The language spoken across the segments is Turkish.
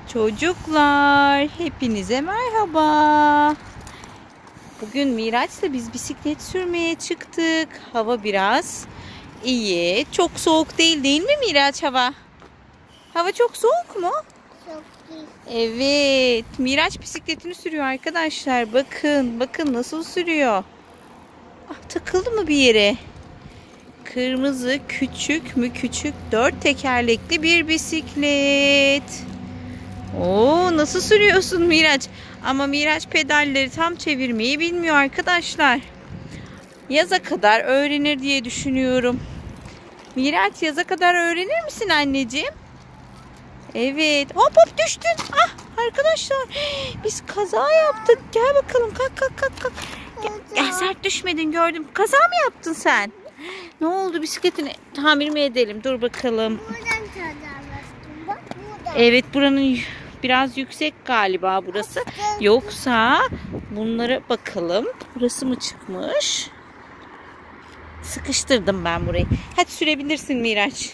Çocuklar, hepinize merhaba. Bugün Miraç'la biz bisiklet sürmeye çıktık. Hava biraz iyi. Çok soğuk değil mi Miraç hava? Hava çok soğuk mu? Çok iyi. Evet, Miraç bisikletini sürüyor arkadaşlar. Bakın nasıl sürüyor. Takıldı mı bir yere? Kırmızı küçük 4 tekerlekli bir bisiklet. Oo, nasıl sürüyorsun Miraç? Ama Miraç pedalleri tam çevirmeyi bilmiyor arkadaşlar. Yaza kadar öğrenir diye düşünüyorum. Miraç, yaza kadar öğrenir misin anneciğim? Evet. Hop düştün. Arkadaşlar, biz kaza yaptık. Gel bakalım, kalk. Gel, sert düşmedin, gördüm. Kaza mı yaptın sen? Ne oldu, bisikletini tamir mi edelim? Dur bakalım. Buradan çağırmıştım. Bak buradan. Evet, buranın biraz yüksek galiba burası. Yoksa bunlara bakalım. Burası mı çıkmış? Sıkıştırdım ben burayı. Hadi sürebilirsin Miraç.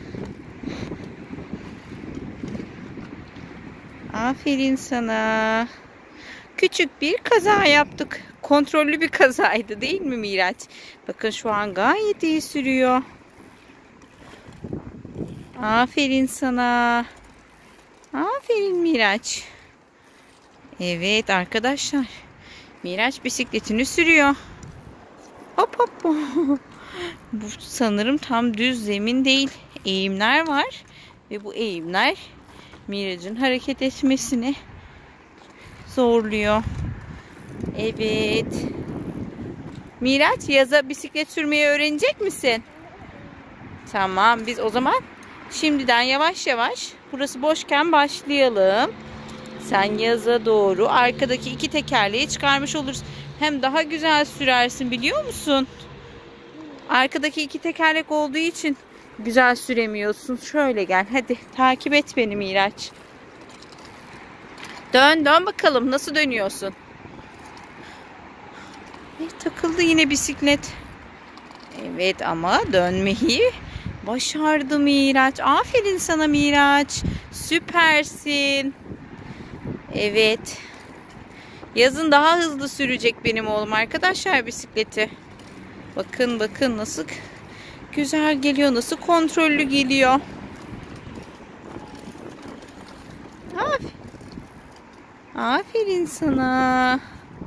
Aferin sana. Küçük bir kaza yaptık. Kontrollü bir kazaydı değil mi Miraç? Bakın şu an gayet iyi sürüyor. Aferin sana. Aferin Miraç. Evet arkadaşlar. Miraç bisikletini sürüyor. Hop. Bu sanırım tam düz zemin değil. Eğimler var. Ve bu eğimler Miraç'ın hareket etmesini zorluyor. Evet. Miraç, yaza bisiklet sürmeyi öğrenecek misin? Tamam, biz o zaman şimdiden yavaş burası boşken başlayalım. Sen yaza doğru arkadaki 2 tekerleği çıkarmış olursun. Hem daha güzel sürersin, biliyor musun? Arkadaki 2 tekerlek olduğu için güzel süremiyorsun. Şöyle gel, hadi takip et beni Miraç. Dön bakalım, nasıl dönüyorsun? Takıldı yine bisiklet. Evet, ama dönmeyi başardı Miraç. Aferin sana Miraç. Süpersin. Evet. Yazın daha hızlı sürecek benim oğlum arkadaşlar bisikleti. Bakın nasıl güzel geliyor. Nasıl kontrollü geliyor. Aferin sana.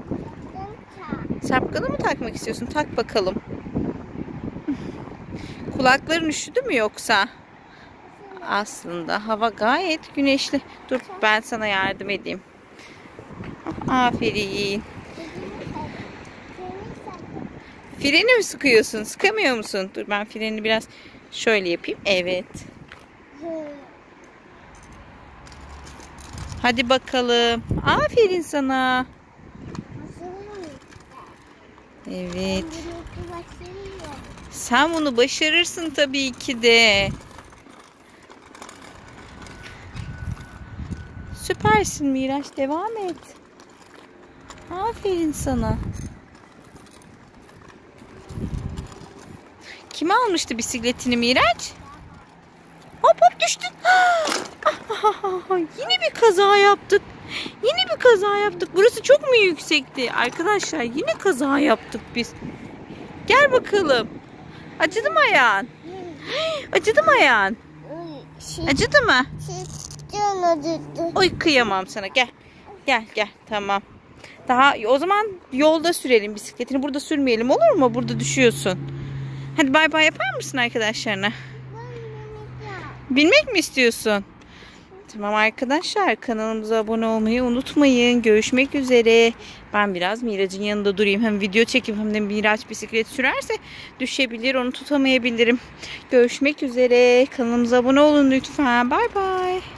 Şapkanı mı takmak istiyorsun? Tak bakalım. Kulakların üşüdü mü yoksa? Aslında hava gayet güneşli. Dur, ben sana yardım edeyim. Aferin. Freni mi sıkıyorsun? Sıkamıyor musun? Dur, ben freni biraz şöyle yapayım. Evet. Hadi bakalım. Aferin sana. Evet. Sen bunu başarırsın tabii ki de. Süpersin Miraç. Devam et. Aferin sana. Kim almıştı bisikletini Miraç? Hop düştün. Yine bir kaza yaptık. Burası çok mu yüksekti? Arkadaşlar, yine kaza yaptık biz. Gel bakalım. Acıdı mı ayağın? Acıdı mı ayağın? Acıdı mı? Oy, kıyamam sana. Gel. Tamam. O zaman yolda sürelim bisikletini. Burada sürmeyelim, olur mu? Burada düşüyorsun. Hadi bay bay yapar mısın arkadaşlarına? Bilmek mi istiyorsun? Tamam arkadaşlar, kanalımıza abone olmayı unutmayın. Görüşmek üzere. Ben biraz Miraç'ın yanında durayım. Hem video çekip hem de Miraç bisiklet sürerse düşebilir, onu tutamayabilirim. Görüşmek üzere. Kanalımıza abone olun lütfen. Bay bay.